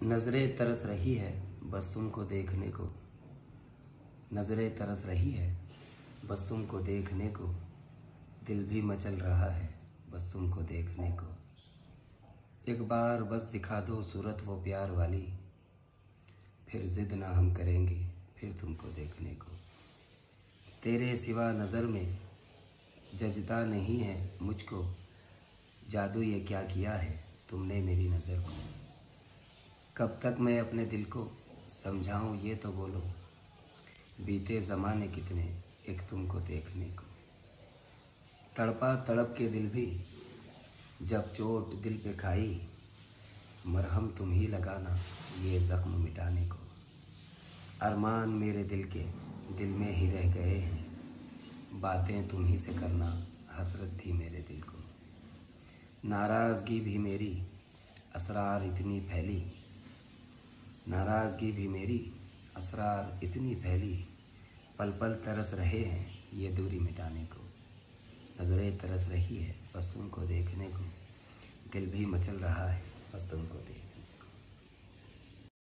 नजरें तरस रही है बस तुमको देखने को, नजरें तरस रही है बस तुमको देखने को, दिल भी मचल रहा है बस तुमको देखने को। एक बार बस दिखा दो सूरत वो प्यार वाली, फिर जिद ना हम करेंगे फिर तुमको देखने को। तेरे सिवा नज़र में जचता नहीं है मुझको, जादू ये क्या किया है तुमने मेरी नज़र को। कब तक मैं अपने दिल को समझाऊं ये तो बोलो, बीते ज़माने कितने एक तुमको देखने को। तड़पा तड़प के दिल भी जब चोट दिल पे खाई, मरहम तुम ही लगाना ये ज़ख्म मिटाने को। अरमान मेरे दिल के दिल में ही रह गए हैं, बातें तुम ही से करना हसरत थी मेरे दिल को। नाराज़गी भी मेरी असरार इतनी फैली, नाराज़गी भी मेरी असरार इतनी फैली, पल पल तरस रहे हैं ये दूरी मिटाने को। नज़रें तरस रही है बस तुमको देखने को, दिल भी मचल रहा है बस तुमको देख।